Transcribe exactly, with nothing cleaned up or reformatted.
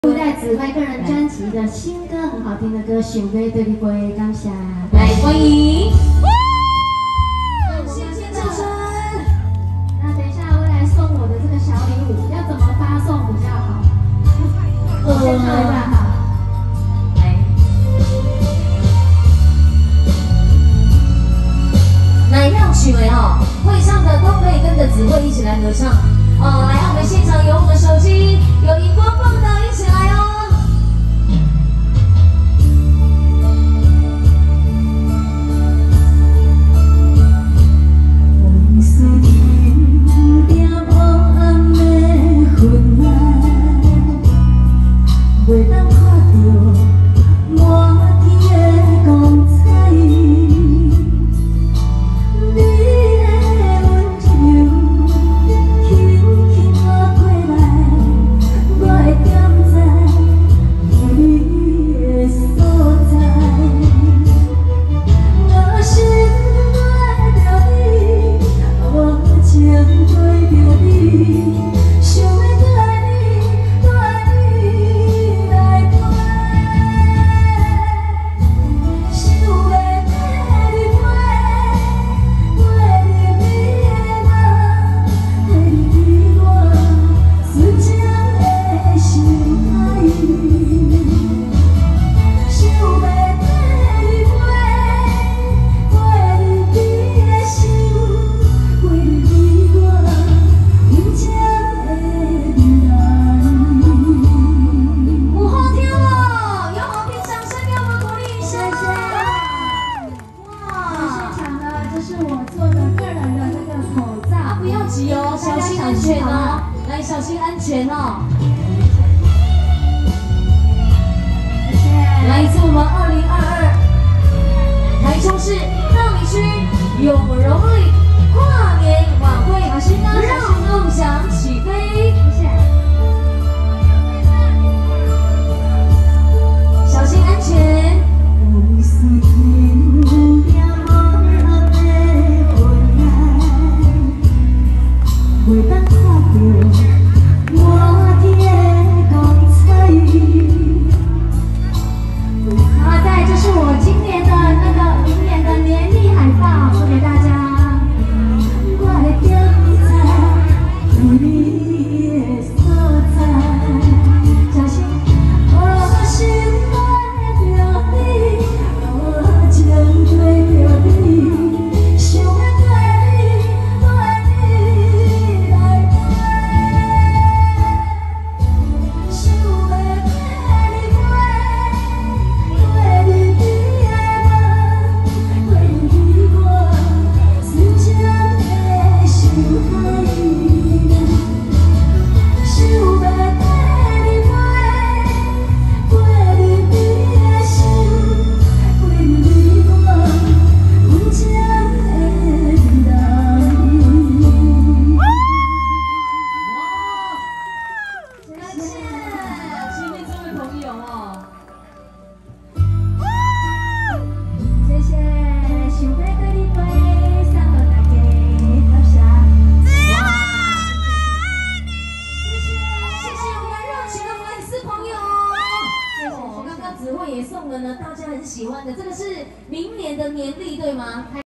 初代紫薇个人专辑的新歌，很好听的歌，想要对你飞，感谢。 来欢迎， 谢谢掌声。那等一下会来送我的这个小礼物，要怎么发送比较好？我先唱一下哈。 来，哪一样曲为哦？会唱的都可以跟着紫薇一起来合唱。哦，来，我们现场有我们手机，有荧光棒的，一起来哦。 袂当看到。